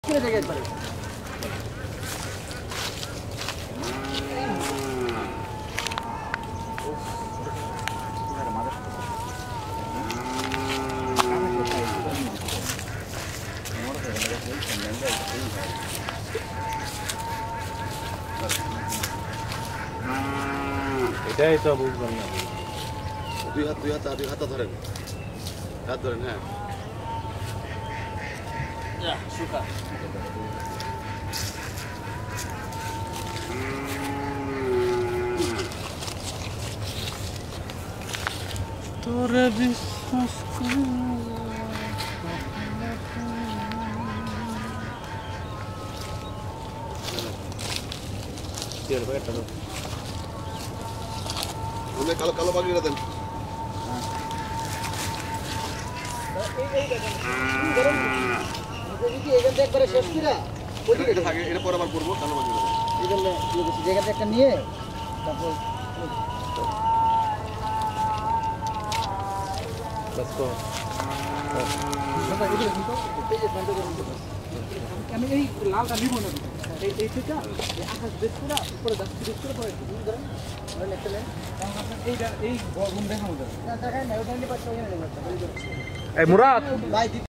করে জায়গায় একবারে এটাই তো বুঝলাম না দুই হাত ধরেন হাত ধরেন হ্যাঁ শুকা তোরে বিশ্বাস করি কালো কালো বাগিয়ে দেন একবারে শেষ কিনা এটা পরে আবার করবো কালো বাগিয়ে দেন জায়গাটা একটা নিয়ে তারপর আমি এই লালটা নিব না এইটা আকাশ বেশ করে উপরে গাছ বেশ করে পরে ধরেন একটা লাইন এইটা এই রুম দেখানো যায় দেখায় না ওটা নিয়ে পাচ্ছি এই মুরাদ